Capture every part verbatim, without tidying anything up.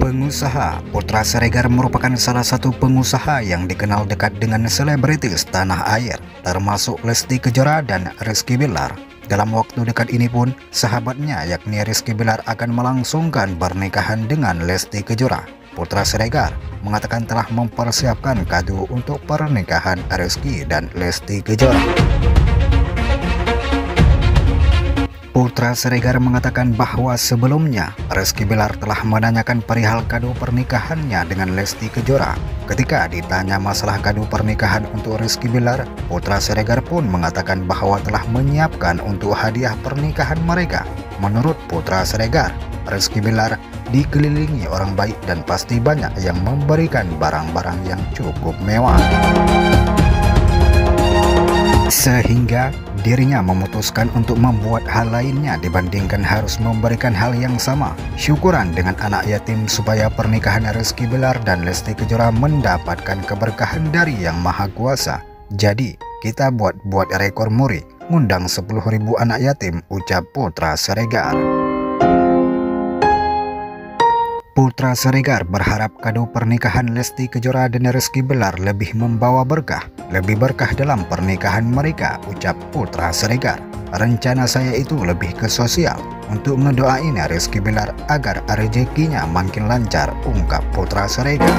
Pengusaha Putra Siregar merupakan salah satu pengusaha yang dikenal dekat dengan selebritis tanah air, termasuk Lesti Kejora dan Rizky Bilar. Dalam waktu dekat ini pun, sahabatnya yakni Rizky Bilar akan melangsungkan pernikahan dengan Lesti Kejora. Putra Siregar mengatakan telah mempersiapkan kado untuk pernikahan Rizky dan Lesti Kejora. Putra Siregar mengatakan bahwa sebelumnya Rizky Bilar telah menanyakan perihal kado pernikahannya dengan Lesti Kejora. Ketika ditanya masalah kado pernikahan untuk Rizky Bilar, Putra Siregar pun mengatakan bahwa telah menyiapkan untuk hadiah pernikahan mereka. Menurut Putra Siregar, Rizky Bilar dikelilingi orang baik dan pasti banyak yang memberikan barang-barang yang cukup mewah, sehingga dirinya memutuskan untuk membuat hal lainnya dibandingkan harus memberikan hal yang sama. Syukuran dengan anak yatim supaya pernikahan Rizky Bilar dan Lesti Kejora mendapatkan keberkahan dari Yang Maha Kuasa. Jadi kita buat-buat rekor muri, ngundang sepuluh ribu anak yatim, ucap Putra Siregar. Putra Siregar berharap kado pernikahan Lesti Kejora dan Rizky Bilar lebih membawa berkah, lebih berkah dalam pernikahan mereka, ucap Putra Siregar. Rencana saya itu lebih ke sosial, untuk ngedoain Rizky Bilar agar rezekinya makin lancar, ungkap Putra Siregar.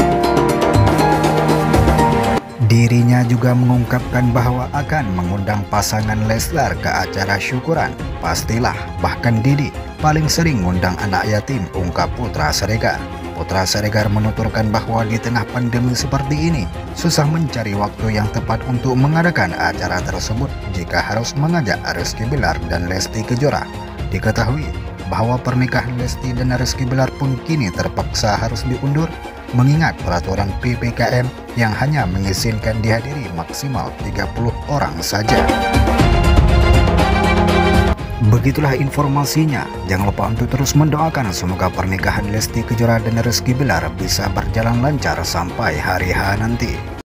Dirinya juga mengungkapkan bahwa akan mengundang pasangan Leslar ke acara syukuran. Pastilah, bahkan Didi paling sering ngundang anak yatim, ungkap Putra Siregar. Putra Siregar menuturkan bahwa di tengah pandemi seperti ini, susah mencari waktu yang tepat untuk mengadakan acara tersebut jika harus mengajak Rizky Bilar dan Lesti Kejora. Diketahui bahwa pernikahan Lesti dan Rizky Bilar pun kini terpaksa harus diundur mengingat peraturan P P K M yang hanya mengizinkan dihadiri maksimal tiga puluh orang saja. Begitulah informasinya. Jangan lupa untuk terus mendoakan semoga pernikahan Lesti Kejora dan Rizky Bilar bisa berjalan lancar sampai hari H nanti.